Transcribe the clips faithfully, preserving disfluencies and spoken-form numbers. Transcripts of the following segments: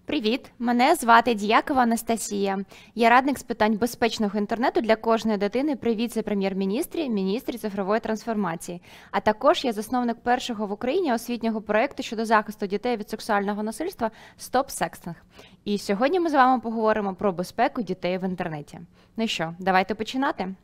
Привіт! Мене звати Діякова Анастасія. Я радник з питань безпечного інтернету для кожної дитини при віце-прем'єр-міністрі, міністрі цифрової трансформації. А також я засновник першого в Україні освітнього проєкту щодо захисту дітей від сексуального насильства «Стоп Секстинг». І сьогодні ми з вами поговоримо про безпеку дітей в інтернеті. Ну що, давайте починати.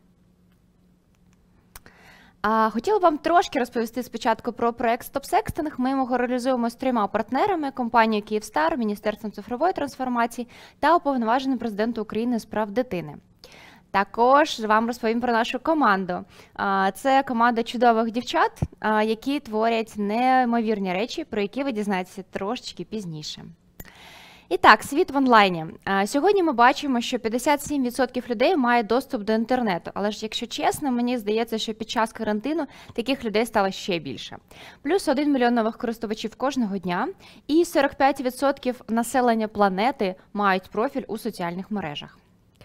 А, хотіла вам трошки розповісти спочатку про проект «Стоп Секстинг». Ми його реалізуємо з трьома партнерами – компанією «Київстар», Міністерством цифрової трансформації та Уповноваженим президентом України з прав дитини. Також вам розповім про нашу команду. Це команда чудових дівчат, які творять неймовірні речі, про які ви дізнаєтеся трошечки пізніше. І так, світ в онлайні. Сьогодні ми бачимо, що п'ятдесят сім відсотків людей мають доступ до інтернету. Але ж, якщо чесно, мені здається, що під час карантину таких людей стало ще більше. Плюс один мільйон нових користувачів кожного дня і сорок п'ять відсотків населення планети мають профіль у соціальних мережах.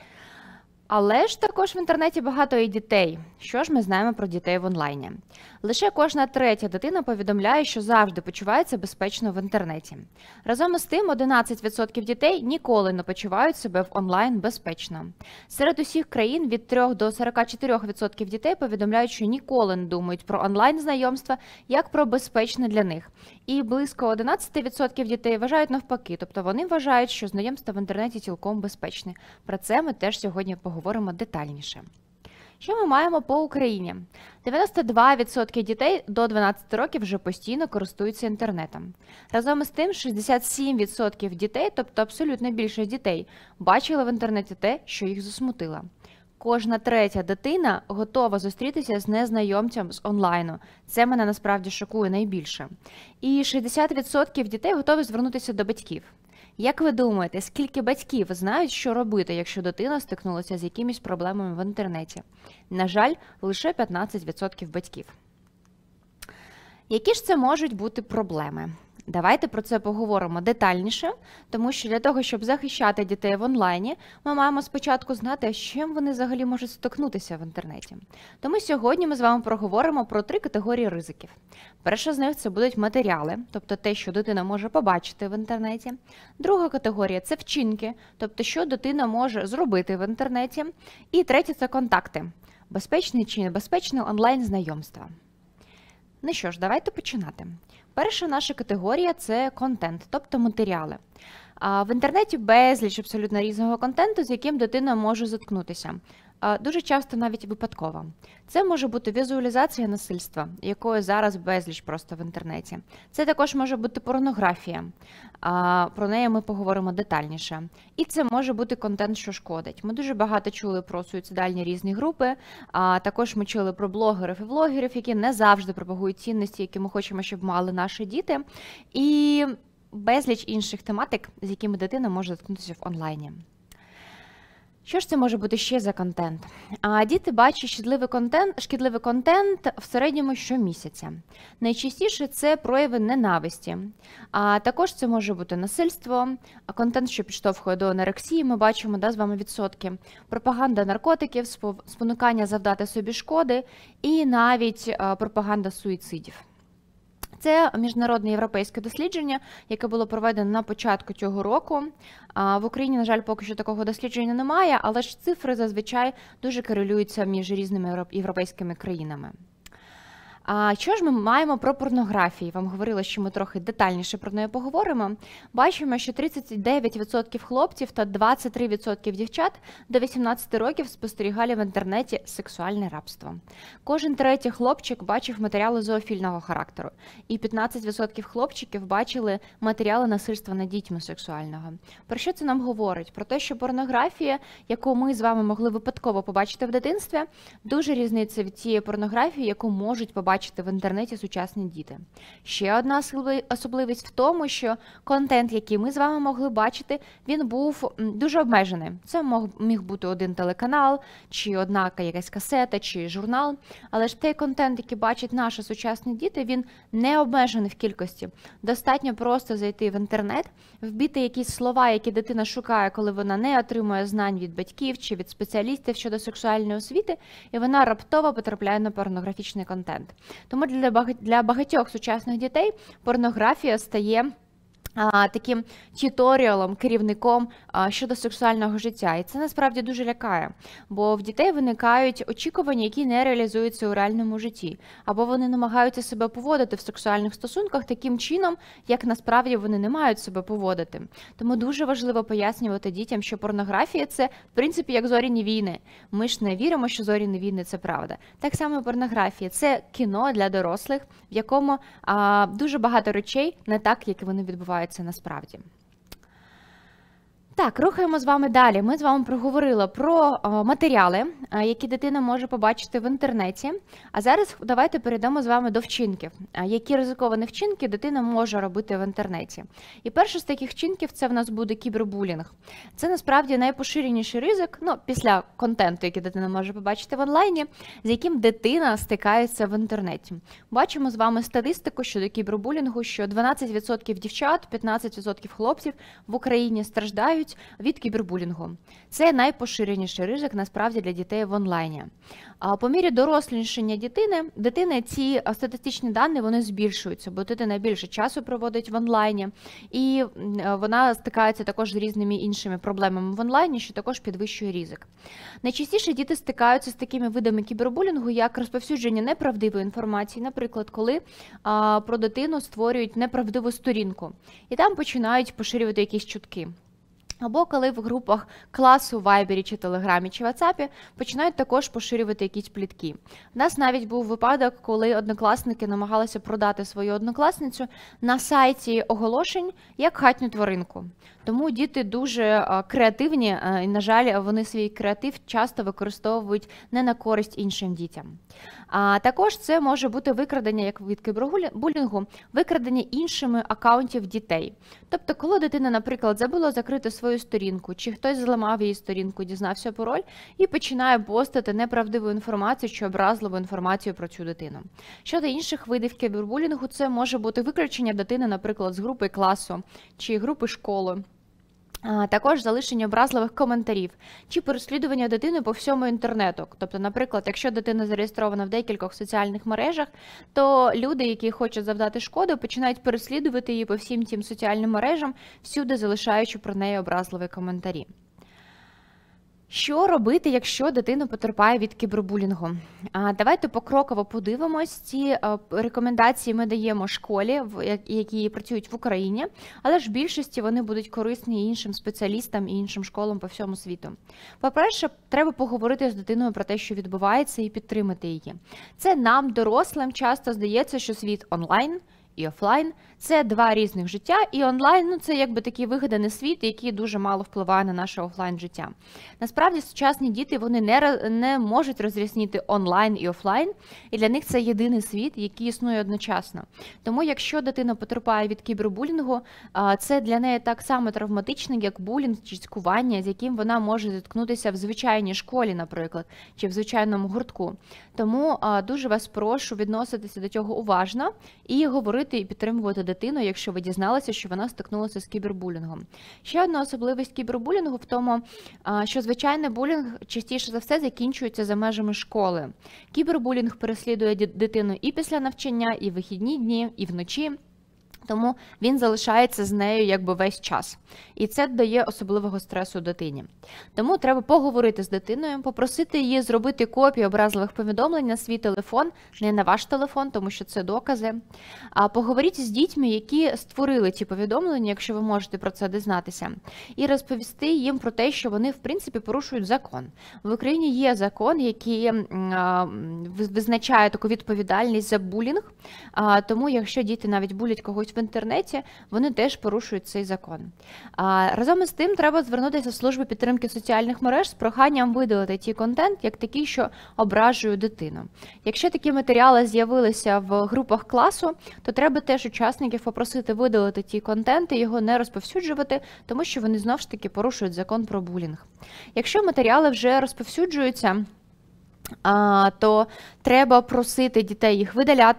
Але ж також в інтернеті багато і дітей. Що ж ми знаємо про дітей в онлайні? Лише кожна третя дитина повідомляє, що завжди почувається безпечно в інтернеті. Разом із тим, одинадцять відсотків дітей ніколи не почувають себе в онлайн безпечно. Серед усіх країн від трьох до сорока чотирьох відсотків дітей повідомляють, що ніколи не думають про онлайн-знайомства як про безпечне для них. І близько одинадцять відсотків дітей вважають навпаки, тобто вони вважають, що знайомство в інтернеті цілком безпечне. Про це ми теж сьогодні поговоримо детальніше. Що ми маємо по Україні? дев'яносто два відсотки дітей до дванадцяти років вже постійно користуються інтернетом. Разом із тим, шістдесят сім відсотків дітей, тобто абсолютно більшість дітей, бачили в інтернеті те, що їх засмутило. Кожна третя дитина готова зустрітися з незнайомцем з онлайну. Це мене насправді шокує найбільше. І шістдесят відсотків дітей готові звернутися до батьків. Як ви думаєте, скільки батьків знають, що робити, якщо дитина стикнулася з якимись проблемами в інтернеті? На жаль, лише п'ятнадцять відсотків батьків. Які ж це можуть бути проблеми? Давайте про це поговоримо детальніше, тому що для того, щоб захищати дітей в онлайні, ми маємо спочатку знати, з чим вони взагалі можуть стикнутися в інтернеті. Тому сьогодні ми з вами проговоримо про три категорії ризиків. Перша з них – це будуть матеріали, тобто те, що дитина може побачити в інтернеті. Друга категорія – це вчинки, тобто що дитина може зробити в інтернеті. І третя – це контакти, безпечне чи небезпечне онлайн-знайомства. Ну що ж, давайте починати. Перша наша категорія – це контент, тобто матеріали. В інтернеті безліч абсолютно різного контенту, з яким дитина може зіткнутися. Дуже часто навіть випадково. Це може бути візуалізація насильства, якої зараз безліч просто в інтернеті. Це також може бути порнографія, про неї ми поговоримо детальніше. І це може бути контент, що шкодить. Ми дуже багато чули про суїцидальні різні групи, а також ми чули про блогерів і влогерів, які не завжди пропагують цінності, які ми хочемо, щоб мали наші діти. І безліч інших тематик, з якими дитина може зіткнутися в онлайні. Що ж це може бути ще за контент? А діти бачать шкідливий контент, шкідливий контент в середньому щомісяця. Найчастіше це прояви ненависті. А також це може бути насильство, контент, що підштовхує до анорексії, ми бачимо, да, з вами відсотки, пропаганда наркотиків, спонукання завдати собі шкоди і навіть пропаганда суїцидів. Це міжнародне європейське дослідження, яке було проведено на початку цього року. В Україні, на жаль, поки що такого дослідження немає, але ж цифри зазвичай дуже корелюються між різними європейськими країнами. А що ж ми маємо про порнографію? Вам говорила, що ми трохи детальніше про неї поговоримо. Бачимо, що тридцять дев'ять відсотків хлопців та двадцять три відсотки дівчат до вісімнадцяти років спостерігали в інтернеті сексуальне рабство. Кожен третій хлопчик бачив матеріали зоофільного характеру. І п'ятнадцять відсотків хлопчиків бачили матеріали насильства над дітьми сексуального. Про що це нам говорить? Про те, що порнографія, яку ми з вами могли випадково побачити в дитинстві, дуже різниця від тієї порнографії, яку можуть побачити бачити в інтернеті сучасні діти. Ще одна особливість в тому, що контент, який ми з вами могли бачити, він був дуже обмежений. Це міг бути один телеканал, чи одна якась касета, чи журнал. Але ж той контент, який бачать наші сучасні діти, він не обмежений в кількості. Достатньо просто зайти в інтернет, вбити якісь слова, які дитина шукає, коли вона не отримує знань від батьків чи від спеціалістів щодо сексуальної освіти, і вона раптово потрапляє на порнографічний контент. Тому для багатьох сучасних дітей порнографія стає а, таким т'юторіалом, керівником а, щодо сексуального життя. І це насправді дуже лякає, бо в дітей виникають очікування, які не реалізуються у реальному житті, або вони намагаються себе поводити в сексуальних стосунках таким чином, як насправді вони не мають себе поводити. Тому дуже важливо пояснювати дітям, що порнографія – це, в принципі, як зоряні війни. Ми ж не віримо, що зоряні війни – це правда. Так само порнографія – це кіно для дорослих, в якому а, дуже багато речей не так, як вони відбуваються це насправді. Так, рухаємо з вами далі. Ми з вами проговорили про о, матеріали, о, які дитина може побачити в інтернеті. А зараз давайте перейдемо з вами до вчинків. О, які ризиковані вчинки дитина може робити в інтернеті. І перший з таких вчинків – це в нас буде кібербулінг. Це насправді найпоширеніший ризик, ну, після контенту, який дитина може побачити в онлайні, з яким дитина стикається в інтернеті. Бачимо з вами статистику щодо кібербулінгу, що дванадцять відсотків дівчат, п'ятнадцять відсотків хлопців в Україні страждають від кібербулінгу. Це найпоширеніший ризик насправді для дітей в онлайні. А по мірі дорослішання дитини, дитини ці статистичні дані вони збільшуються, бо дитина більше часу проводить в онлайні, і вона стикається також з різними іншими проблемами в онлайні, що також підвищує ризик. Найчастіше діти стикаються з такими видами кібербулінгу, як розповсюдження неправдивої інформації, наприклад, коли а, про дитину створюють неправдиву сторінку, і там починають поширювати якісь чутки. Або коли в групах класу, в Вайбері, чи Телеграмі, чи Ватсапі починають також поширювати якісь плітки. У нас навіть був випадок, коли однокласники намагалися продати свою однокласницю на сайті оголошень як хатню тваринку. Тому діти дуже креативні, і, на жаль, вони свій креатив часто використовують не на користь іншим дітям. А також це може бути викрадення, як від кібербулінгу, викрадення іншими акаунтів дітей. Тобто, коли дитина, наприклад, забула закрити свою сторінку, чи хтось зламав її сторінку, дізнався пароль і починає постити неправдиву інформацію чи образливу інформацію про цю дитину. Щодо інших видів кібербулінгу, це може бути виключення дитини, наприклад, з групи класу чи групи школи. А також залишення образливих коментарів чи переслідування дитини по всьому інтернету. Тобто, наприклад, якщо дитина зареєстрована в декількох соціальних мережах, то люди, які хочуть завдати шкоду, починають переслідувати її по всім тим соціальним мережам, всюди залишаючи про неї образливі коментарі. Що робити, якщо дитина потерпає від кібербулінгу? Давайте покроково подивимось. Ці рекомендації ми даємо школі, які працюють в Україні, але ж в більшості вони будуть корисні і іншим спеціалістам, і іншим школам по всьому світу. По-перше, треба поговорити з дитиною про те, що відбувається, і підтримати її. Це нам, дорослим, часто здається, що світ онлайн і офлайн – це два різних життя, і онлайн ну, – це якби такий вигаданий світ, який дуже мало впливає на наше офлайн життя. Насправді, сучасні діти вони не, не можуть розрізнити онлайн і офлайн, і для них це єдиний світ, який існує одночасно. Тому, якщо дитина потерпає від кібербулінгу, це для неї так само травматично, як булінг чи цькування, з яким вона може зіткнутися в звичайній школі, наприклад, чи в звичайному гуртку. Тому дуже вас прошу відноситися до цього уважно і говорити і підтримувати дитину, якщо ви дізналися, що вона стикнулася з кібербулінгом. Ще одна особливість кібербулінгу в тому, що звичайний булінг частіше за все закінчується за межами школи. Кібербулінг переслідує дитину і після навчання, і в вихідні дні, і вночі. Тому він залишається з нею якби весь час. І це дає особливого стресу дитині. Тому треба поговорити з дитиною, попросити її зробити копію образливих повідомлень на свій телефон, не на ваш телефон, тому що це докази. А поговоріть з дітьми, які створили ці повідомлення, якщо ви можете про це дізнатися. І розповісти їм про те, що вони, в принципі, порушують закон. В Україні є закон, який а, визначає таку відповідальність за булінг. А, тому, якщо діти навіть булять когось в інтернеті, вони теж порушують цей закон. А, разом із тим, треба звернутися до служби підтримки соціальних мереж з проханням видалити ті контент, як такий, що ображує дитину. Якщо такі матеріали з'явилися в групах класу, то треба теж учасників попросити видалити ті контенти, його не розповсюджувати, тому що вони знову ж таки порушують закон про булінг. Якщо матеріали вже розповсюджуються, А, то треба просити дітей їх видаляти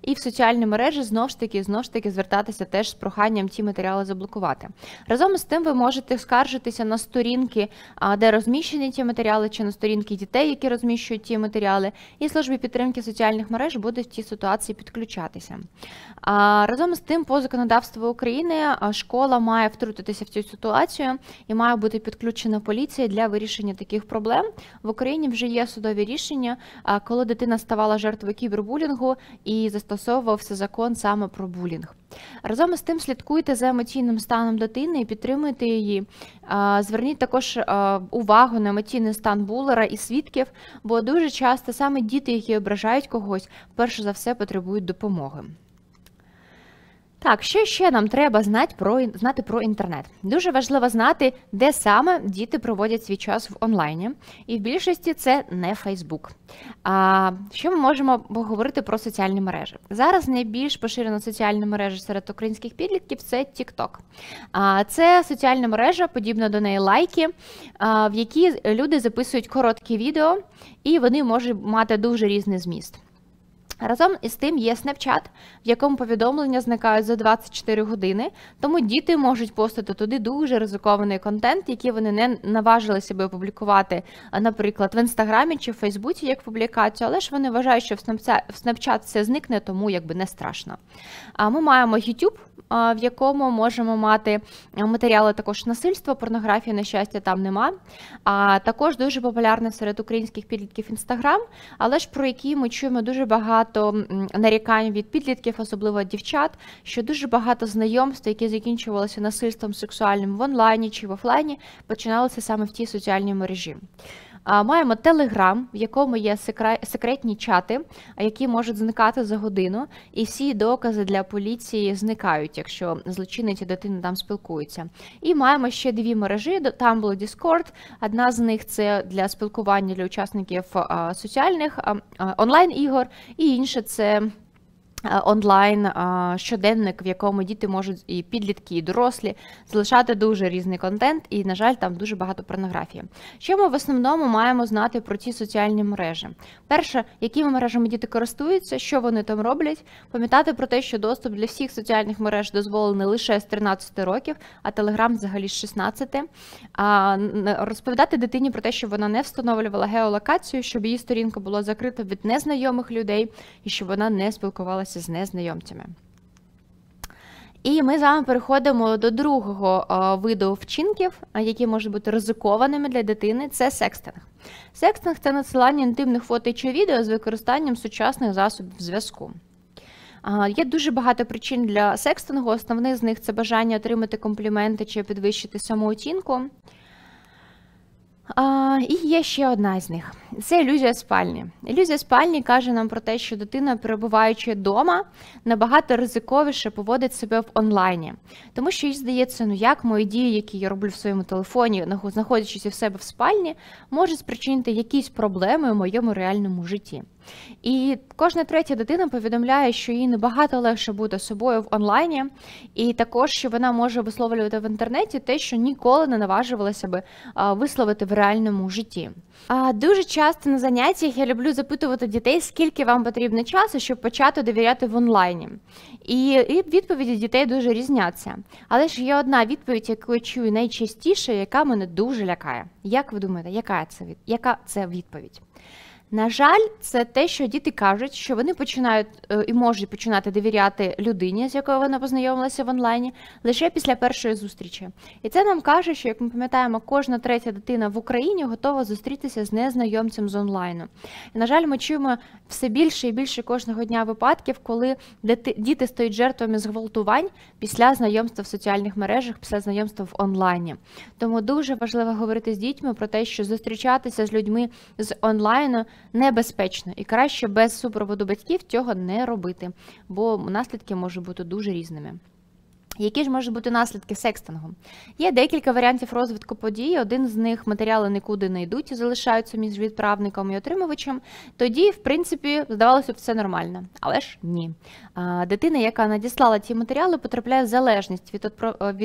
і в соціальні мережі знову ж таки, знову ж таки звертатися теж з проханням ті матеріали заблокувати. Разом з тим ви можете скаржитися на сторінки, де розміщені ті матеріали, чи на сторінки дітей, які розміщують ті матеріали, і службі підтримки соціальних мереж буде в тій ситуації підключатися. Разом з тим, по законодавству України школа має втрутитися в цю ситуацію і має бути підключена поліція для вирішення таких проблем. В Україні вже є судові рішення, коли дитина ставала жертвою кібербулінгу і застосовувався закон саме про булінг. Разом із тим слідкуйте за емоційним станом дитини і підтримуйте її. Зверніть також увагу на емоційний стан булера і свідків, бо дуже часто саме діти, які ображають когось, перш за все потребують допомоги. Так, що ще нам треба знати про, знати про інтернет? Дуже важливо знати, де саме діти проводять свій час в онлайні. І в більшості це не Фейсбук. А що ми можемо поговорити про соціальні мережі? Зараз найбільш поширена соціальна мережа серед українських підлітків – це TikTok. А це соціальна мережа, подібна до неї лайки, в якій люди записують короткі відео, і вони можуть мати дуже різний зміст. Разом із тим є Snapchat, в якому повідомлення зникають за двадцять чотири години, тому діти можуть постити туди дуже ризикований контент, який вони не наважили себе опублікувати, наприклад, в Інстаграмі чи в Фейсбуці як публікацію, але ж вони вважають, що в Snapchat все зникне, тому якби не страшно. Ми маємо YouTube, в якому можемо мати матеріали також насильства, порнографії, на щастя, там нема. А також дуже популярний серед українських підлітків Інстаграм, але ж про який ми чуємо дуже багато нарікань від підлітків, особливо дівчат, що дуже багато знайомств, які закінчувалися насильством сексуальним в онлайні чи в офлайні, починалися саме в тій соціальній мережі. Маємо Телеграм, в якому є секретні чати, які можуть зникати за годину, і всі докази для поліції зникають, якщо злочинець і дитина там спілкуються. І маємо ще дві мережі, там було Discord, одна з них це для спілкування для учасників соціальних онлайн-ігор, і інша це онлайн щоденник, в якому діти можуть, і підлітки, і дорослі, залишати дуже різний контент, і, на жаль, там дуже багато порнографії. Що ми в основному маємо знати про ці соціальні мережі? Перше, якими мережами діти користуються, що вони там роблять, пам'ятати про те, що доступ для всіх соціальних мереж дозволений лише з тринадцяти років, а Телеграм взагалі з шістнадцяти. А, розповідати дитині про те, що вона не встановлювала геолокацію, щоб її сторінка була закрита від незнайомих людей, і щоб вона не спілкувалася з незнайомцями. І ми з вами переходимо до другого о, виду вчинків, які можуть бути ризикованими для дитини – це секстинг. Секстинг – це надсилання інтимних фото чи відео з використанням сучасних засобів зв'язку. Є дуже багато причин для секстингу, основний з них – це бажання отримати компліменти чи підвищити самооцінку. А, і є ще одна з них. Це ілюзія спальні. Ілюзія спальні каже нам про те, що дитина, перебуваючи вдома, набагато ризиковіше поводить себе в онлайні. Тому що їй здається, ну як мої дії, які я роблю в своєму телефоні, знаходячись у себе в спальні, можуть спричинити якісь проблеми у моєму реальному житті. І кожна третя дитина повідомляє, що їй набагато легше бути собою в онлайні, і також, що вона може висловлювати в інтернеті те, що ніколи не наважувалася би висловити в реальному житті. А дуже часто на заняттях я люблю запитувати дітей, скільки вам потрібно часу, щоб почати довіряти в онлайні. І, і відповіді дітей дуже різняться. Але ж є одна відповідь, яку я чую найчастіше, яка мене дуже лякає. Як ви думаєте, яка це, яка це відповідь? На жаль, це те, що діти кажуть, що вони починають і можуть починати довіряти людині, з якою вони познайомилися в онлайні, лише після першої зустрічі. І це нам каже, що, як ми пам'ятаємо, кожна третя дитина в Україні готова зустрітися з незнайомцем з онлайну. І, на жаль, ми чуємо все більше і більше кожного дня випадків, коли діти стають жертвами зґвалтувань після знайомства в соціальних мережах, після знайомства в онлайні. Тому дуже важливо говорити з дітьми про те, що зустрічатися з людьми з онлайну небезпечно, і краще без супроводу батьків цього не робити, бо наслідки можуть бути дуже різними. Які ж можуть бути наслідки секстингу? Є декілька варіантів розвитку подій. Один з них – матеріали нікуди не йдуть і залишаються між відправником і отримувачем. Тоді, в принципі, здавалося б, все нормально. Але ж ні. Дитина, яка надіслала ті матеріали, потрапляє в залежність від, від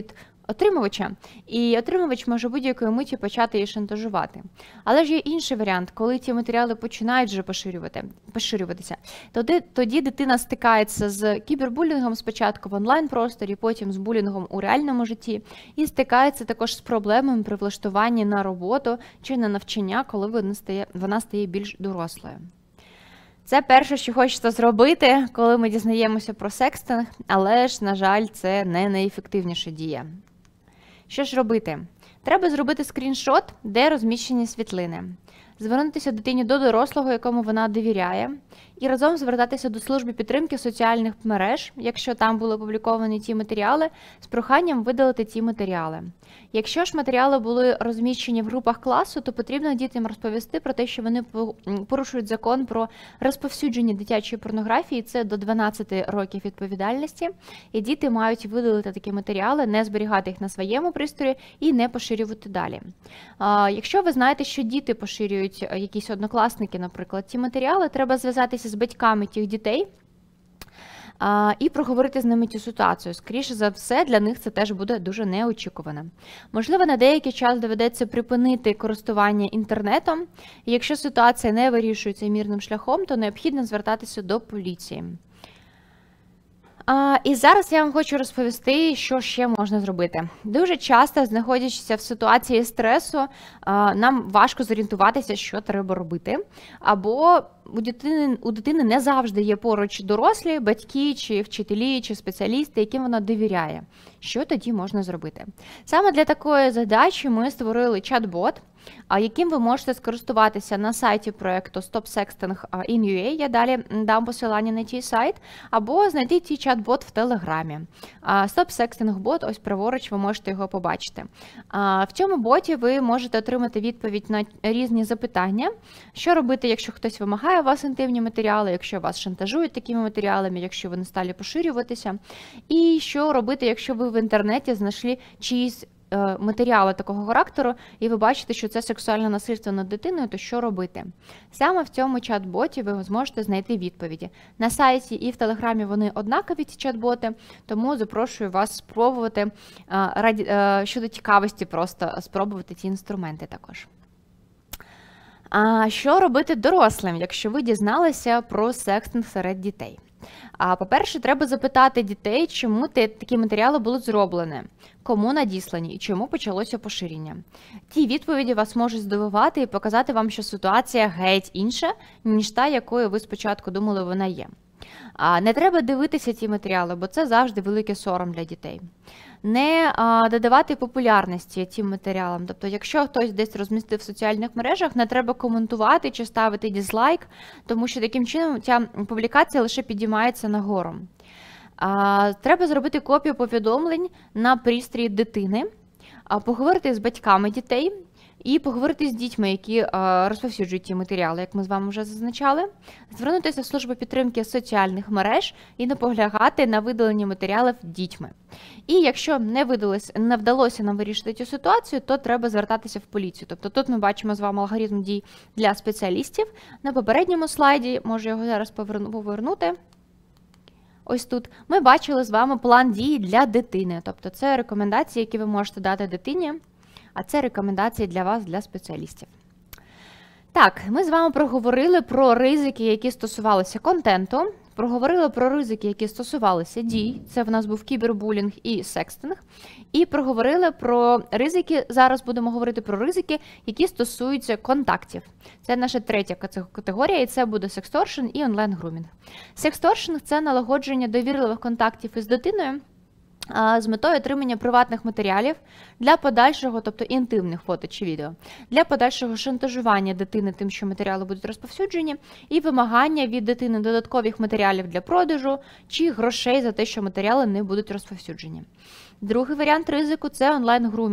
отримувача, і отримувач може будь-якої миті почати її шантажувати. Але ж є інший варіант, коли ті матеріали починають вже поширювати, поширюватися. Тоді, тоді дитина стикається з кібербулінгом спочатку в онлайн-просторі, потім з булінгом у реальному житті, і стикається також з проблемами при влаштуванні на роботу чи на навчання, коли вона стає, вона стає більш дорослою. Це перше, що хочеться зробити, коли ми дізнаємося про секстинг, але ж, на жаль, це не найефективніша дія. Що ж робити? Треба зробити скріншот, де розміщені світлини. Звернутися дитині до дорослого, якому вона довіряє, і разом звертатися до служби підтримки соціальних мереж, якщо там були опубліковані ті матеріали, з проханням видалити ті матеріали. Якщо ж матеріали були розміщені в групах класу, то потрібно дітям розповісти про те, що вони порушують закон про розповсюдження дитячої порнографії, це до дванадцяти років відповідальності, і діти мають видалити такі матеріали, не зберігати їх на своєму пристрої і не поширювати далі. Якщо ви знаєте, що діти поширюють, якісь однокласники, наприклад, ті матеріали, треба зв'язатися з батьками тих дітей а, і проговорити з ними цю ситуацію. Скоріше за все, для них це теж буде дуже неочікувано. Можливо, на деякий час доведеться припинити користування інтернетом, і якщо ситуація не вирішується мирним шляхом, то необхідно звертатися до поліції. А, і зараз я вам хочу розповісти, що ще можна зробити. Дуже часто, знаходячись в ситуації стресу, а, нам важко зорієнтуватися, що треба робити. Або у дитини, у дитини не завжди є поруч дорослі, батьки, чи вчителі, чи спеціалісти, яким вона довіряє. Що тоді можна зробити? Саме для такої задачі ми створили чат-бот, яким ви можете скористуватися на сайті проєкту Stop Sexting in ю ей, я далі дам посилання на цей сайт, або знайти цей чат-бот в Телеграмі. Stop Sexting бот, ось праворуч, ви можете його побачити. В цьому боті ви можете отримати відповідь на різні запитання, що робити, якщо хтось вимагає у вас інтимні матеріали, якщо вас шантажують такими матеріалами, якщо вони стали поширюватися, і що робити, якщо ви в інтернеті знайшли чиїсь матеріали такого характеру, і ви бачите, що це сексуальне насильство над дитиною, то що робити? Саме в цьому чат-боті ви зможете знайти відповіді. На сайті і в Телеграмі вони однакові, ці чат-боти, тому запрошую вас спробувати, раді, щодо цікавості просто спробувати ці інструменти також. А що робити дорослим, якщо ви дізналися про секстинг серед дітей? А, по-перше, треба запитати дітей, чому такі матеріали були зроблені, кому надіслані і чому почалося поширення. Ті відповіді вас можуть здивувати і показати вам, що ситуація геть інша, ніж та, якою ви спочатку думали вона є. А, не треба дивитися ці матеріали, бо це завжди великий сором для дітей. Не а, додавати популярності цим матеріалам. Тобто, якщо хтось десь розмістив в соціальних мережах, не треба коментувати чи ставити дизлайк, тому що таким чином ця публікація лише підіймається нагору. А, треба зробити копію повідомлень на пристрої дитини, а, поговорити з батьками дітей, і поговорити з дітьми, які а, розповсюджують ці матеріали, як ми з вами вже зазначали, звернутися в службу підтримки соціальних мереж і не поглягати на видалені матеріалів дітьми. І якщо не, видалось, не вдалося нам вирішити цю ситуацію, то треба звертатися в поліцію. Тобто тут ми бачимо з вами алгоритм дій для спеціалістів. На попередньому слайді, можу його зараз повернути, ось тут, ми бачили з вами план дій для дитини. Тобто це рекомендації, які ви можете дати дитині, а це рекомендації для вас, для спеціалістів. Так, ми з вами проговорили про ризики, які стосувалися контенту, проговорили про ризики, які стосувалися дій, це в нас був кібербулінг і секстинг, і проговорили про ризики, зараз будемо говорити про ризики, які стосуються контактів. Це наша третя категорія, і це буде сексторшн і онлайн-грумінг. Сексторшн – це налагодження довірливих контактів із дитиною, з метою отримання приватних матеріалів для подальшого, тобто інтимних фото чи відео, для подальшого шантажування дитини тим, що матеріали будуть розповсюджені, і вимагання від дитини додаткових матеріалів для продажу чи грошей за те, що матеріали не будуть розповсюджені. Другий варіант ризику – це онлайн-грумінг.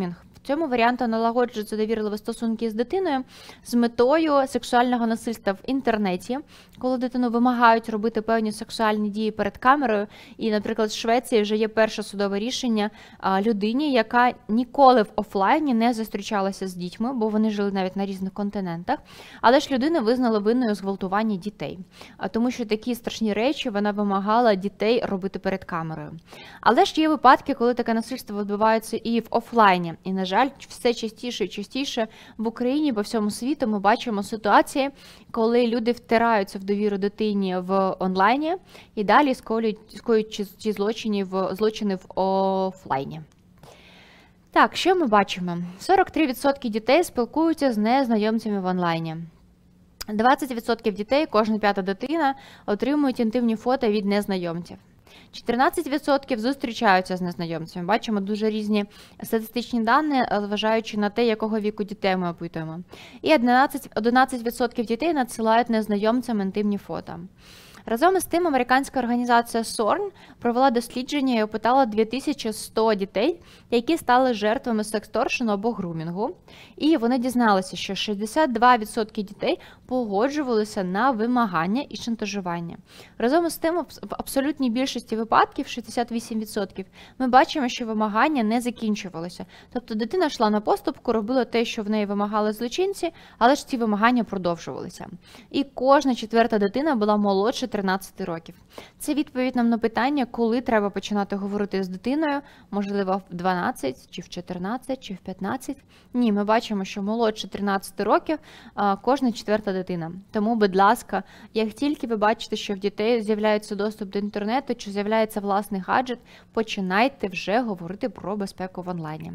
цьому варіанту налагоджуються довірливі стосунки з дитиною з метою сексуального насильства в інтернеті, коли дитину вимагають робити певні сексуальні дії перед камерою. І, наприклад, в Швеції вже є перше судове рішення людині, яка ніколи в офлайні не зустрічалася з дітьми, бо вони жили навіть на різних континентах, але ж людину визнали винною у зґвалтуванні дітей, тому що такі страшні речі вона вимагала дітей робити перед камерою. Але ж є випадки, коли таке насильство відбувається і в офлайні. І, на жаль, все частіше і частіше в Україні, по всьому світу ми бачимо ситуації, коли люди втираються в довіру дитині в онлайні і далі скоюють ці злочини в, злочини в офлайні. Так, що ми бачимо? сорок три відсотки дітей спілкуються з незнайомцями в онлайні. двадцять відсотків дітей, кожна п'ята дитина, отримують інтимні фото від незнайомців. чотирнадцять відсотків зустрічаються з незнайомцями. Бачимо дуже різні статистичні дані, зважаючи на те, якого віку дітей ми опитуємо. І одинадцять відсотків дітей надсилають незнайомцям інтимні фото. Разом із тим, американська організація сорн провела дослідження і опитала дві тисячі сто дітей, які стали жертвами сексторшену або грумінгу. І вони дізналися, що шістдесят два відсотки дітей погоджувалися на вимагання і шантажування. Разом із тим, в абсолютній більшості випадків, шістдесят вісім відсотків, ми бачимо, що вимагання не закінчувалося. Тобто дитина йшла на поступку, робила те, що в неї вимагали злочинці, але ж ці вимагання продовжувалися. І кожна четверта дитина була молодша тринадцяти років. Це відповідь нам на питання, коли треба починати говорити з дитиною, можливо, в дванадцять, чи в чотирнадцять, чи в п'ятнадцять. Ні, ми бачимо, що молодше тринадцяти років кожна четверта дитина. Тому, будь ласка, як тільки ви бачите, що в дітей з'являється доступ до інтернету, чи з'являється власний гаджет, починайте вже говорити про безпеку в онлайні.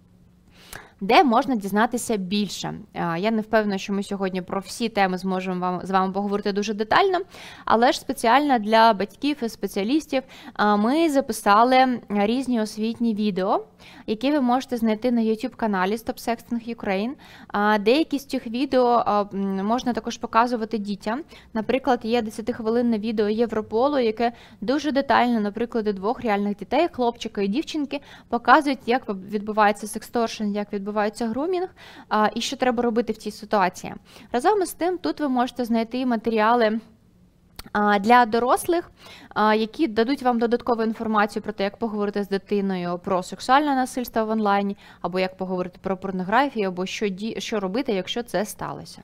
Де можна дізнатися більше? Я не впевнена, що ми сьогодні про всі теми зможемо вам, з вами поговорити дуже детально, але ж спеціально для батьків і спеціалістів ми записали різні освітні відео, які ви можете знайти на YouTube-каналі Stop Sexting Ukraine. Деякі з цих відео можна також показувати дітям. Наприклад, є десятихвилинне відео Європолу, яке дуже детально, на прикладі двох реальних дітей, хлопчика і дівчинки, показують, як відбувається сексторшн, як відбувається відбувається грумінг і що треба робити в цій ситуації. Разом із тим, тут ви можете знайти матеріали для дорослих, які дадуть вам додаткову інформацію про те, як поговорити з дитиною про сексуальне насильство в онлайні, або як поговорити про порнографію, або що, що робити, якщо це сталося.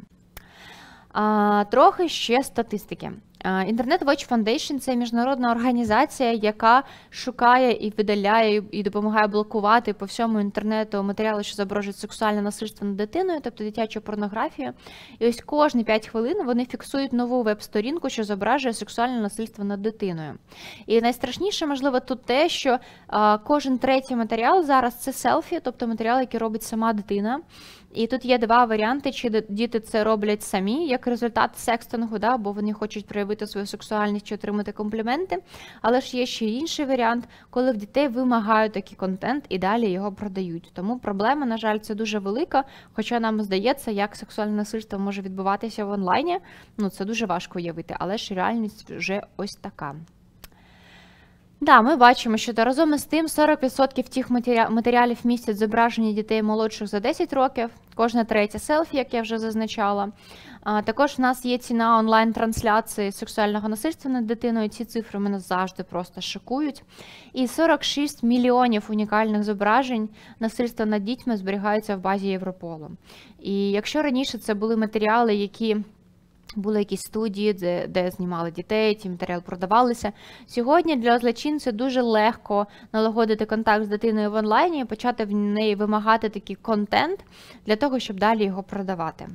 Трохи ще статистики. Internet Watch Foundation – це міжнародна організація, яка шукає і видаляє, і допомагає блокувати по всьому інтернету матеріали, що зображують сексуальне насильство над дитиною, тобто дитячу порнографію. І ось кожні п'ять хвилин вони фіксують нову веб-сторінку, що зображує сексуальне насильство над дитиною. І найстрашніше, можливо, тут те, що а, кожен третій матеріал зараз – це селфі, тобто матеріал, який робить сама дитина. І тут є два варіанти, чи діти це роблять самі, як результат секстингу, да, бо вони хочуть проявити свою сексуальність чи отримати компліменти. Але ж є ще інший варіант, коли в дітей вимагають такий контент і далі його продають. Тому проблема, на жаль, це дуже велика, хоча нам здається, як сексуальне насильство може відбуватися в онлайні, ну це дуже важко уявити, але ж реальність вже ось така. Да, ми бачимо, що разом із тим сорок відсотків тих матеріалів містять зображення дітей молодших за десять років, кожна третя селфі, як я вже зазначала. А, також в нас є ціна онлайн-трансляції сексуального насильства над дитиною, ці цифри мене завжди просто шокують. І сорок шість мільйонів унікальних зображень насильства над дітьми зберігаються в базі Європолу. І якщо раніше це були матеріали, які були якісь студії, де, де знімали дітей, ті матеріали продавалися. Сьогодні для злочинця дуже легко налагодити контакт з дитиною в онлайні і почати в неї вимагати такий контент для того, щоб далі його продавати.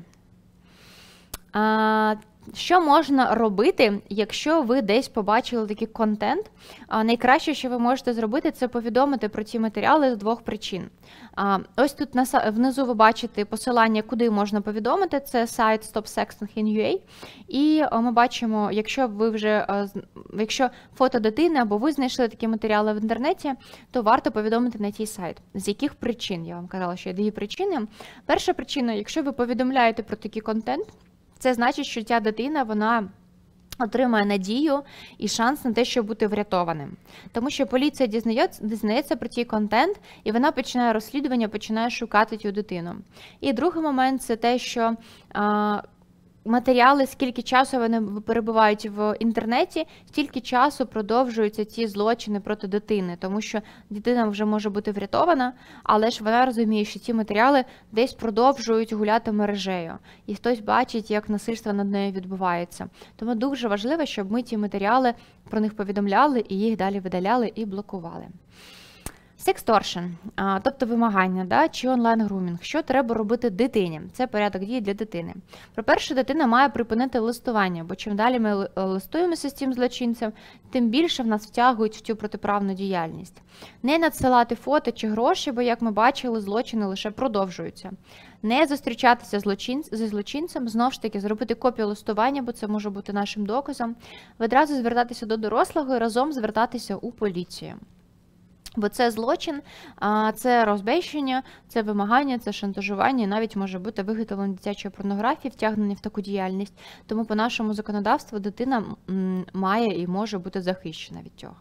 А, що можна робити, якщо ви десь побачили такий контент? А, найкраще, що ви можете зробити, це повідомити про ці матеріали з двох причин. А, ось тут на, внизу ви бачите посилання, куди можна повідомити, це сайт Stop Sexting in ю ей. І ми бачимо, якщо ви вже, якщо фото дитини або ви знайшли такі матеріали в інтернеті, то варто повідомити на цей сайт. З яких причин? Я вам казала, що є дві причини. Перша причина, якщо ви повідомляєте про такий контент, це значить, що ця дитина, вона отримає надію і шанс на те, щоб бути врятованим. Тому що поліція дізнається, дізнається про цей контент, і вона починає розслідування, починає шукати цю дитину. І другий момент – це те, що а, матеріали, скільки часу вони перебувають в інтернеті, стільки часу продовжуються ці злочини проти дитини, тому що дитина вже може бути врятована, але ж вона розуміє, що ці матеріали десь продовжують гуляти мережею, і хтось бачить, як насильство над нею відбувається. Тому дуже важливо, щоб ми ці матеріали про них повідомляли і їх далі видаляли і блокували. Сексторшн, тобто вимагання, да, чи онлайн-грумінг. Що треба робити дитині? Це порядок дії для дитини. По-перше, дитина має припинити листування, бо чим далі ми листуємося з цим злочинцем, тим більше в нас втягують в цю протиправну діяльність. Не надсилати фото чи гроші, бо, як ми бачили, злочини лише продовжуються. Не зустрічатися злочин... зі злочинцем, знову ж таки, зробити копію листування, бо це може бути нашим доказом. Відразу звертатися до дорослого і разом звертатися у поліцію. Бо це злочин, це розбещення, це вимагання, це шантажування, і навіть може бути виготовлення дитячої порнографії, втягнення в таку діяльність. Тому по нашому законодавству дитина має і може бути захищена від цього.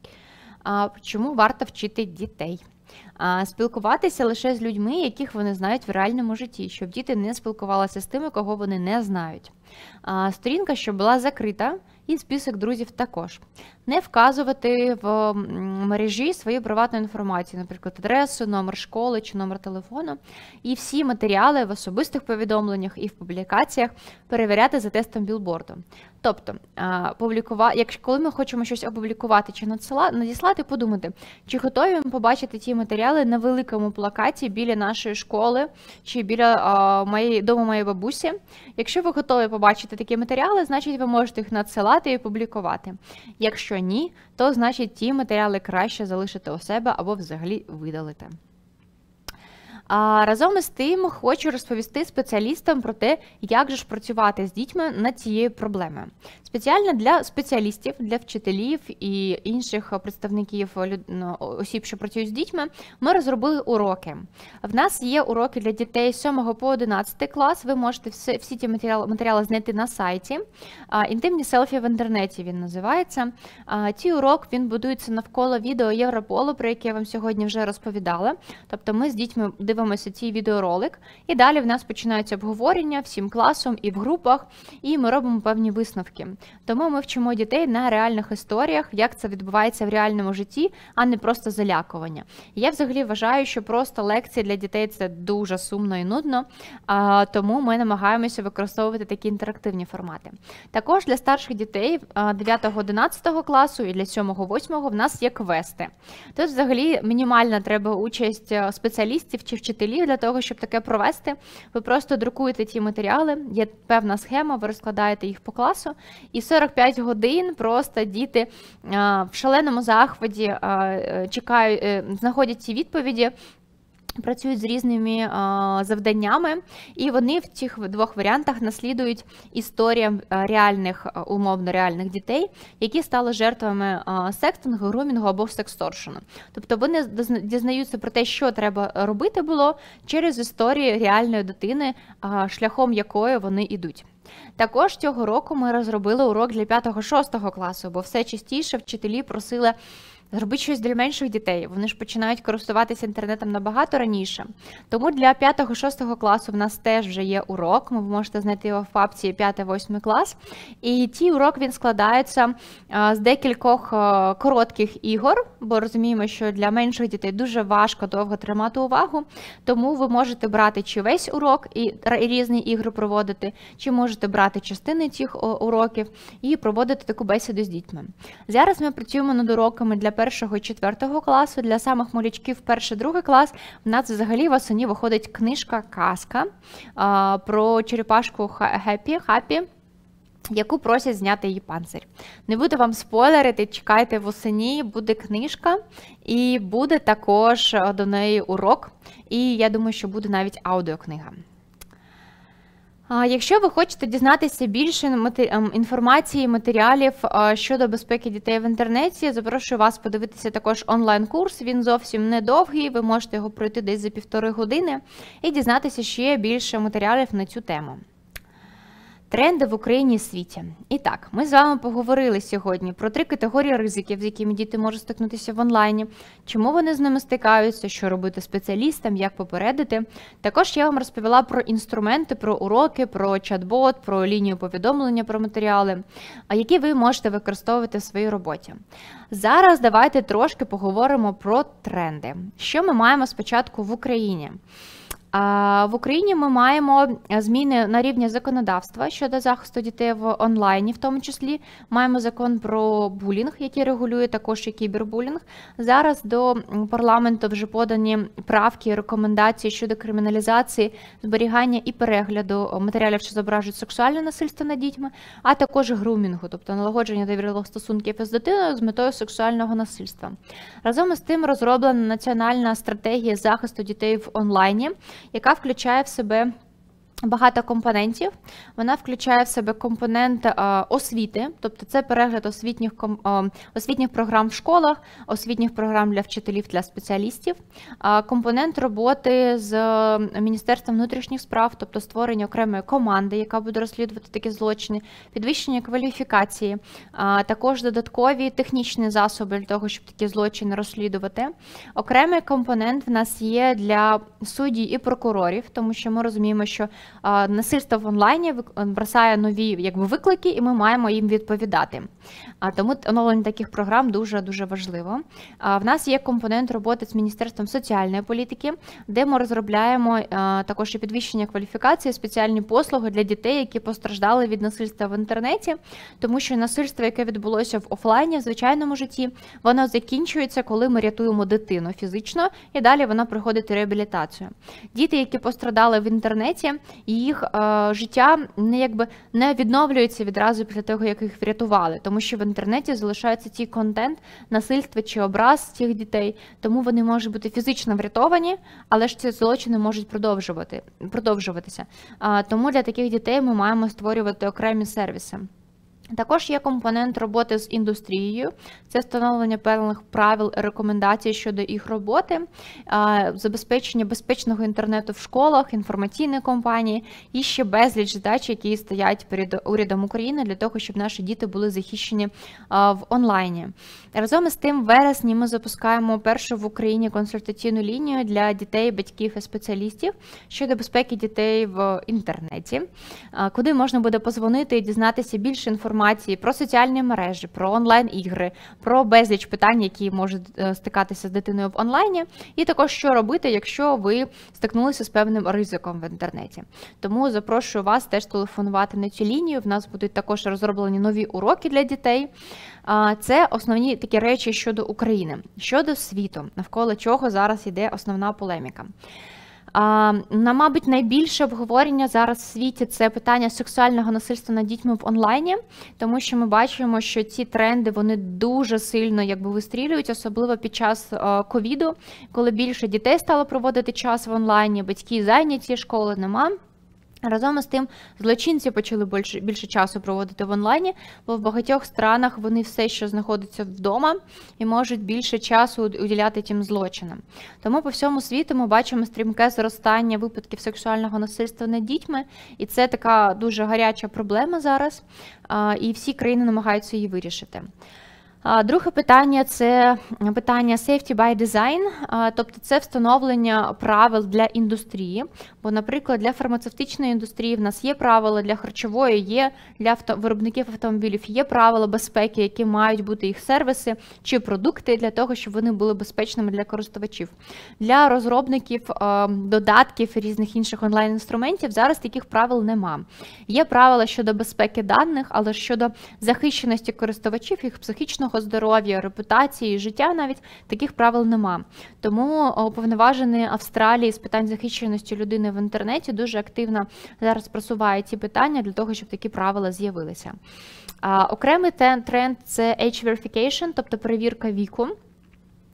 Чому варто вчити дітей? Спілкуватися лише з людьми, яких вони знають в реальному житті, щоб діти не спілкувалися з тими, кого вони не знають. Сторінка, щоб була закрита, і список друзів також. Не вказувати в мережі свою приватну інформацію, наприклад, адресу, номер школи чи номер телефону. І всі матеріали в особистих повідомленнях і в публікаціях перевіряти за тестом білборду. Тобто, якщо коли ми хочемо щось опублікувати чи надіслати, подумати, чи готові ми побачити ті матеріали на великому плакаті біля нашої школи чи біля моєї, дому моєї бабусі. Якщо ви готові побачити такі матеріали, значить ви можете їх надсилати і публікувати. Якщо ні, то значить ті матеріали краще залишити у себе або взагалі видалити. А разом із тим хочу розповісти спеціалістам про те, як же ж працювати з дітьми над цією проблемою. Спеціально для спеціалістів, для вчителів і інших представників осіб, що працюють з дітьми, ми розробили уроки. В нас є уроки для дітей з сьомого по одинадцятий клас, ви можете всі, всі ті матеріали, матеріали знайти на сайті. «Інтимні селфі в інтернеті» він називається. Ці урок, він будується навколо відео Європолу, про яке я вам сьогодні вже розповідала. Тобто ми з дітьми дивимося цей відеоролик, і далі в нас починаються обговорення всім класом і в групах, і ми робимо певні висновки. Тому ми вчимо дітей на реальних історіях, як це відбувається в реальному житті, а не просто залякування. Я взагалі вважаю, що просто лекції для дітей – це дуже сумно і нудно, тому ми намагаємося використовувати такі інтерактивні формати. Також для старших дітей дев'ятого-одинадцятого класу і для сьомого-восьмого в нас є квести. Тут взагалі мінімальна треба участь спеціалістів чи вчителів для того, щоб таке провести. Ви просто друкуєте ті матеріали, є певна схема, ви розкладаєте їх по класу, і сорок п'ять годин просто діти в шаленому захваті чекають, знаходять ці відповіді, працюють з різними а, завданнями, і вони в цих двох варіантах наслідують історіям реальних, умовно реальних дітей, які стали жертвами а, секстингу, грумінгу або сексторшену. Тобто вони дізнаються про те, що треба робити було через історії реальної дитини, а, шляхом якої вони йдуть. Також цього року ми розробили урок для п'ятого-шостого класу, бо все частіше вчителі просили зробити щось для менших дітей. Вони ж починають користуватися інтернетом набагато раніше. Тому для п'ятого-шостого класу в нас теж вже є урок. Ви можете знайти його в папці п'ятий-восьмий клас. І цей урок, він складається з декількох коротких ігор, бо розуміємо, що для менших дітей дуже важко довго тримати увагу. Тому ви можете брати чи весь урок і різні ігри проводити, чи можете брати частини цих уроків і проводити таку бесіду з дітьми. Зараз ми працюємо над уроками для першого і четвертого класу, для самих малючків перший-другий клас. У нас взагалі восени виходить книжка-казка а, про черепашку Хеппі, Хаппі, яку просять зняти її панцир. Не буду вам спойлерити, чекайте восени, буде книжка, і буде також до неї урок, і я думаю, що буде навіть аудіокнига. Якщо ви хочете дізнатися більше інформації, матеріалів щодо безпеки дітей в інтернеті, запрошую вас подивитися також онлайн-курс, він зовсім недовгий, ви можете його пройти десь за півтори години і дізнатися ще більше матеріалів на цю тему. Тренди в Україні і світі. І так, ми з вами поговорили сьогодні про три категорії ризиків, з якими діти можуть стикнутися в онлайні, чому вони з ними стикаються, що робити спеціалістам, як попередити. Також я вам розповіла про інструменти, про уроки, про чат-бот, про лінію повідомлення, про матеріали, які ви можете використовувати в своїй роботі. Зараз давайте трошки поговоримо про тренди. Що ми маємо спочатку в Україні? В Україні ми маємо зміни на рівні законодавства щодо захисту дітей в онлайні, в тому числі маємо закон про булінг, який регулює також і кібербулінг. Зараз до парламенту вже подані правки і рекомендації щодо криміналізації, зберігання і перегляду матеріалів, що зображують сексуальне насильство над дітьми, а також грумінгу, тобто налагодження довірливих стосунків із дитиною з метою сексуального насильства. Разом із тим розроблена національна стратегія захисту дітей в онлайні, яка включає в себе багато компонентів. Вона включає в себе компонент е, освіти, тобто це перегляд освітніх, е, освітніх програм в школах, освітніх програм для вчителів, для спеціалістів, е, компонент роботи з Міністерством внутрішніх справ, тобто створення окремої команди, яка буде розслідувати такі злочини, підвищення кваліфікації, е, також додаткові технічні засоби для того, щоб такі злочини розслідувати. Окремий компонент в нас є для суддів і прокурорів, тому що ми розуміємо, що насильство в онлайні бросає нові якби, виклики, і ми маємо їм відповідати. Тому оновлення таких програм дуже-дуже важливо. В нас є компонент роботи з Міністерством соціальної політики, де ми розробляємо також і підвищення кваліфікації, спеціальні послуги для дітей, які постраждали від насильства в інтернеті, тому що насильство, яке відбулося в офлайні, в звичайному житті, воно закінчується, коли ми рятуємо дитину фізично, і далі вона проходить реабілітацію. Діти, які пострадали в інтернеті, їх е, життя не, якби, не відновлюється відразу після того, як їх врятували, тому що в інтернеті залишається ті контент, насильства чи образ цих дітей, тому вони можуть бути фізично врятовані, але ж ці злочини можуть продовжувати, продовжуватися. Е, тому для таких дітей ми маємо створювати окремі сервіси. Також є компонент роботи з індустрією, це встановлення певних правил і рекомендацій щодо їх роботи, забезпечення безпечного інтернету в школах, інформаційні компанії і ще безліч задач, які стоять перед урядом України для того, щоб наші діти були захищені в онлайні. Разом із тим, в вересні ми запускаємо першу в Україні консультаційну лінію для дітей, батьків і спеціалістів щодо безпеки дітей в інтернеті, куди можна буде позвонити і дізнатися більше інформації про соціальні мережі, про онлайн-ігри, про безліч питань, які можуть стикатися з дитиною в онлайні, і також що робити, якщо ви стикнулися з певним ризиком в інтернеті. Тому запрошую вас теж телефонувати на цю лінію, в нас будуть також розроблені нові уроки для дітей. Це основні такі речі щодо України. Щодо світу, навколо чого зараз йде основна полеміка. А, на, мабуть, найбільше обговорення зараз в світі – це питання сексуального насильства над дітьми в онлайні, тому що ми бачимо, що ці тренди, вони дуже сильно якби вистрілюють, особливо під час а, ковіду, коли більше дітей стало проводити час в онлайні, батьки зайняті, школи нема. Разом із тим, злочинці почали більше, більше часу проводити в онлайні, бо в багатьох странах вони все, що знаходяться вдома, і можуть більше часу уділяти тим злочинам. Тому по всьому світу ми бачимо стрімке зростання випадків сексуального насильства над дітьми, і це така дуже гаряча проблема зараз, і всі країни намагаються її вирішити. Друге питання – це питання safety by design, тобто це встановлення правил для індустрії. Бо, наприклад, для фармацевтичної індустрії в нас є правила, для харчової є, для виробників автомобілів є правила безпеки, які мають бути їх сервіси чи продукти для того, щоб вони були безпечними для користувачів. Для розробників додатків і різних інших онлайн-інструментів зараз таких правил нема. Є правила щодо безпеки даних, але щодо захищеності користувачів, їх психічного здоров'я, репутації, життя навіть, таких правил нема. Тому уповноважений Австралії з питань захищеності людини в інтернеті дуже активно зараз просуває ці питання для того, щоб такі правила з'явилися. Окремий тренд – це age verification, тобто перевірка віку.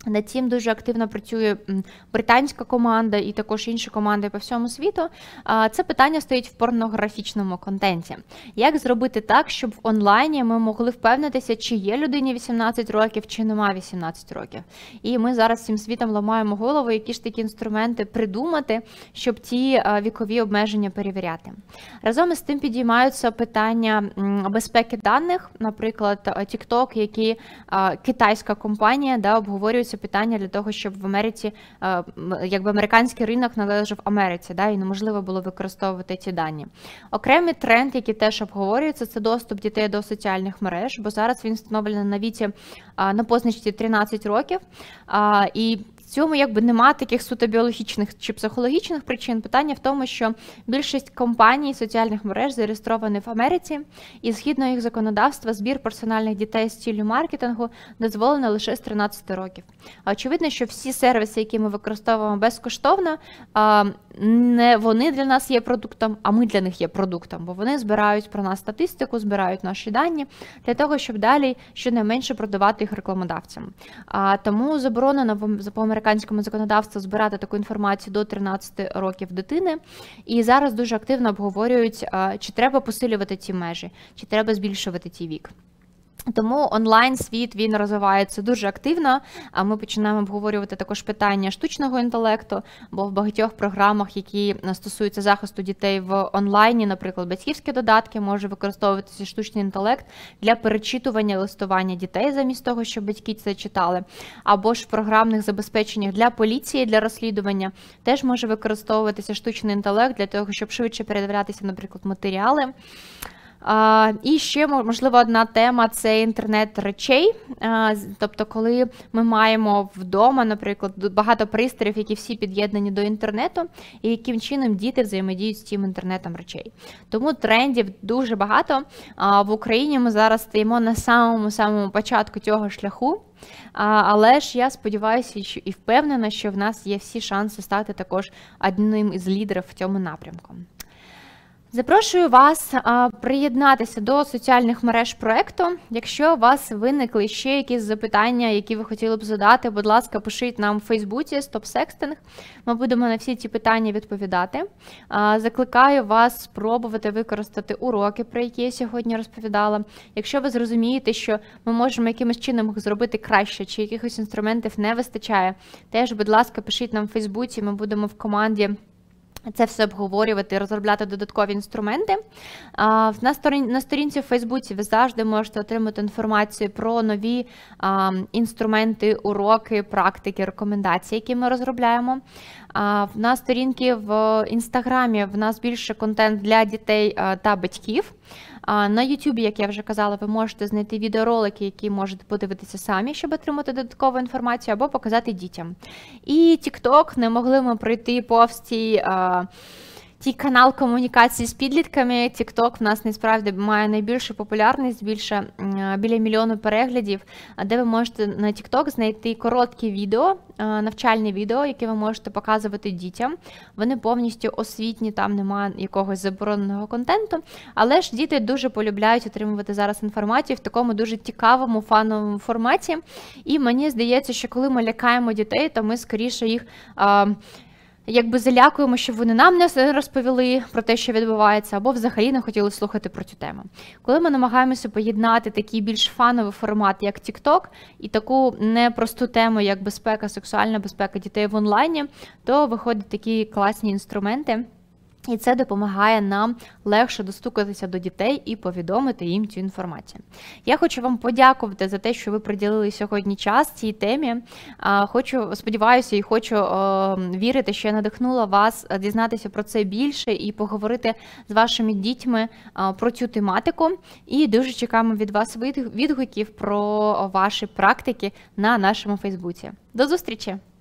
Над цим дуже активно працює британська команда і також інші команди по всьому світу. Це питання стоїть в порнографічному контенті. Як зробити так, щоб в онлайні ми могли впевнитися, чи є людині вісімнадцять років, чи немає вісімнадцять років. І ми зараз всім світом ламаємо голову, які ж такі інструменти придумати, щоб ті вікові обмеження перевіряти. Разом із тим підіймаються питання безпеки даних, наприклад, TikTok, який китайська компанія, да, обговорюється питання для того, щоб в Америці, якби американський ринок належав Америці, да, і неможливо було використовувати ті дані. Окремий тренд, який теж обговорюється, це доступ дітей до соціальних мереж, бо зараз він встановлений на віці, на позначці тринадцять років, і в цьому якби нема таких суто біологічних чи психологічних причин. Питання в тому, що більшість компаній соціальних мереж зареєстровані в Америці, і згідно їх законодавства збір персональних дітей з ціллю маркетингу дозволено лише з тринадцяти років. Очевидно, що всі сервіси, які ми використовуємо безкоштовно, не вони для нас є продуктом, а ми для них є продуктом, бо вони збирають про нас статистику, збирають наші дані для того, щоб далі щонайменше продавати їх рекламодавцям. Тому заборонено по американському законодавству збирати таку інформацію до тринадцяти років дитини. І зараз дуже активно обговорюють, чи треба посилювати ці межі, чи треба збільшувати ці вік. Тому онлайн-світ, він розвивається дуже активно, а ми починаємо обговорювати також питання штучного інтелекту, бо в багатьох програмах, які стосуються захисту дітей в онлайні, наприклад, батьківські додатки, може використовуватися штучний інтелект для перечитування листування дітей замість того, щоб батьки це читали, або ж в програмних забезпеченнях для поліції, для розслідування, теж може використовуватися штучний інтелект для того, щоб швидше передивлятися, наприклад, матеріали. Uh, і ще, можливо, одна тема – це інтернет речей. Uh, тобто, коли ми маємо вдома, наприклад, багато пристроїв, які всі під'єднані до інтернету, і яким чином діти взаємодіють з цим інтернетом речей. Тому трендів дуже багато. Uh, в Україні ми зараз стоїмо на самому-самому початку цього шляху. Uh, але ж я сподіваюся і впевнена, що в нас є всі шанси стати також одним із лідерів в цьому напрямку. Запрошую вас а, приєднатися до соціальних мереж проекту. Якщо у вас виникли ще якісь запитання, які ви хотіли б задати, будь ласка, пишіть нам в Фейсбуці StopSexting. Ми будемо на всі ці питання відповідати. А, закликаю вас спробувати використати уроки, про які я сьогодні розповідала. Якщо ви зрозумієте, що ми можемо якимось чином їх зробити краще, чи якихось інструментів не вистачає, теж, будь ласка, пишіть нам в Фейсбуці, ми будемо в команді це все обговорювати, розробляти додаткові інструменти. На сторінці в Фейсбуці ви завжди можете отримати інформацію про нові інструменти, уроки, практики, рекомендації, які ми розробляємо. На сторінці в Інстаграмі в нас більше контент для дітей та батьків. На Ютубі, як я вже казала, ви можете знайти відеоролики, які можете подивитися самі, щоб отримати додаткову інформацію, або показати дітям. І TikTok, не могли ми пройти повз ці... Ті канал комунікації з підлітками, TikTok в нас насправді має найбільшу популярність, більше біля мільйону переглядів, де ви можете на TikTok знайти короткі відео, навчальні відео, які ви можете показувати дітям. Вони повністю освітні, там немає якогось забороненого контенту, але ж діти дуже полюбляють отримувати зараз інформацію в такому дуже цікавому, фановому форматі. І мені здається, що коли ми лякаємо дітей, то ми скоріше їх... якби залякуємо, щоб вони нам не розповіли про те, що відбувається, або взагалі не хотіли слухати про цю тему. Коли ми намагаємося поєднати такий більш фановий формат, як TikTok, і таку непросту тему, як безпека, сексуальна безпека дітей в онлайні, то виходять такі класні інструменти. І це допомагає нам легше достукатися до дітей і повідомити їм цю інформацію. Я хочу вам подякувати за те, що ви приділили сьогодні час цій темі. Хочу, сподіваюся і хочу вірити, що я надихнула вас дізнатися про це більше і поговорити з вашими дітьми про цю тематику. І дуже чекаємо від вас відгуків про ваші практики на нашому Фейсбуці. До зустрічі!